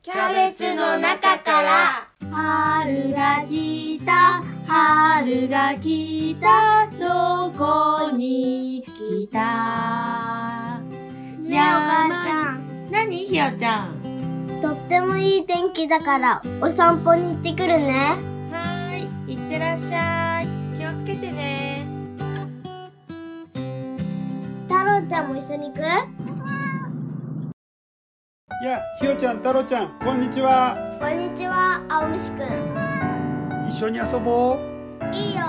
キャベツの中から春が来た、春が来た、どこに来た。 ねえお母ちゃん、 何ひよちゃん。 とってもいい天気だからお散歩に行ってくるね。 はーい、いってらっしゃい。気をつけてね。 太郎ちゃんも一緒に行く？ いや、ひよちゃん、太郎ちゃん、こんにちは。 こんにちは、青虫くん。 一緒に遊ぼう。 いいよ。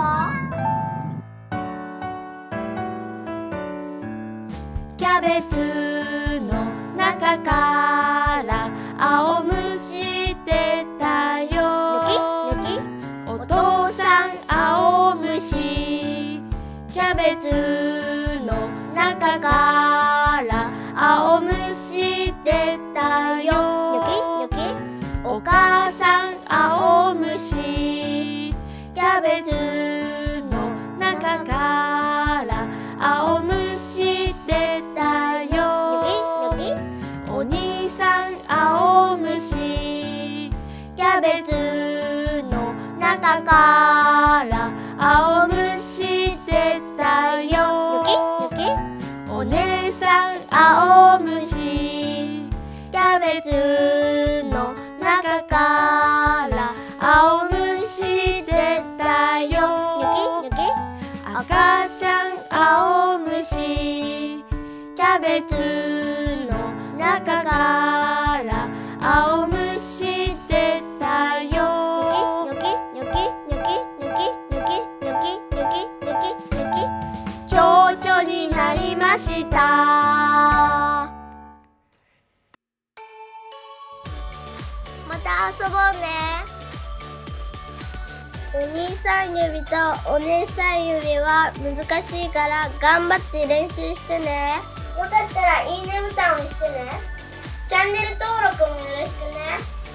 キャベツの中から青虫出たよ。お父さん青虫。キャベツの中から青虫出たよ。お母さん青虫。キャベツの中から青虫出たよ。お兄さん青虫。キャベツの中から青虫出たよ。お姉さん青虫。キャベツの中から青虫出たよ。赤ちゃん青虫。キャベツの中から青虫出たよ。蝶々になりました。 また遊ぼうね。お兄さん指とお姉さん指は難しいから頑張って練習してね。よかったらいいねボタンを押してね。チャンネル登録もよろしくね。